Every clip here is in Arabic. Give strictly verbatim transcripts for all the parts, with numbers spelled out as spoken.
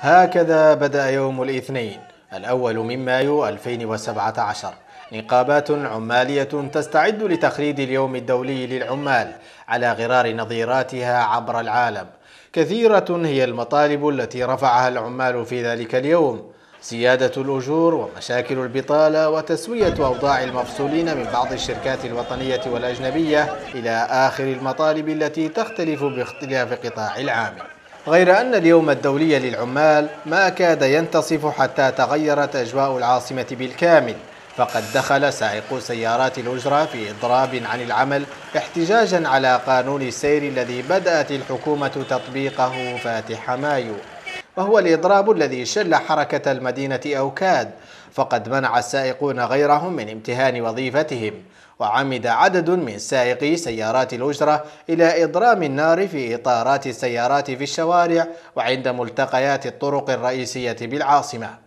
هكذا بدأ يوم الاثنين الأول من مايو ألفين وسبعة عشر. نقابات عمالية تستعد لتخليد اليوم الدولي للعمال على غرار نظيراتها عبر العالم. كثيرة هي المطالب التي رفعها العمال في ذلك اليوم: زيادة الأجور ومشاكل البطالة وتسوية أوضاع المفصولين من بعض الشركات الوطنية والأجنبية، إلى آخر المطالب التي تختلف باختلاف قطاع العامل. غير أن اليوم الدولي للعمال ما كاد ينتصف حتى تغيرت أجواء العاصمة بالكامل، فقد دخل سائقو سيارات الأجرة في إضراب عن العمل احتجاجا على قانون السير الذي بدأت الحكومة تطبيقه فاتح مايو، وهو الإضراب الذي شل حركة المدينة أوكاد، فقد منع السائقون غيرهم من امتهان وظيفتهم. وعمد عدد من سائقي سيارات الأجرة إلى إضرام النار في إطارات السيارات في الشوارع وعند ملتقيات الطرق الرئيسية بالعاصمة.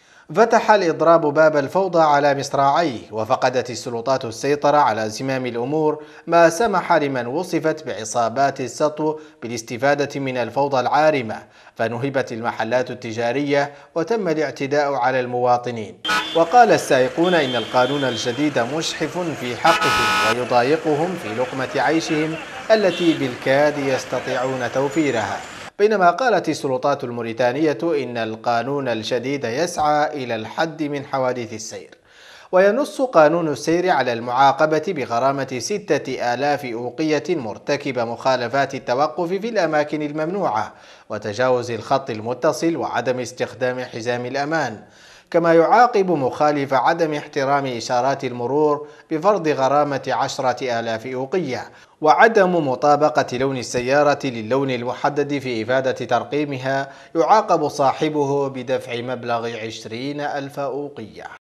فتح الإضراب باب الفوضى على مصراعيه، وفقدت السلطات السيطرة على زمام الأمور، ما سمح لمن وصفت بعصابات السطو بالاستفادة من الفوضى العارمة، فنهبت المحلات التجارية وتم الاعتداء على المواطنين. وقال السائقون إن القانون الجديد مشحف في حقهم ويضايقهم في لقمة عيشهم التي بالكاد يستطيعون توفيرها، بينما قالت السلطات الموريتانية إن القانون الجديد يسعى إلى الحد من حوادث السير. وينص قانون السير على المعاقبة بغرامة ستة آلاف أوقية مرتكب مخالفات التوقف في الأماكن الممنوعة وتجاوز الخط المتصل وعدم استخدام حزام الأمان، كما يعاقب مخالف عدم احترام إشارات المرور بفرض غرامة عشرة آلاف أوقية، وعدم مطابقة لون السيارة للون المحدد في إفادة ترقيمها يعاقب صاحبه بدفع مبلغ عشرين ألف أوقية.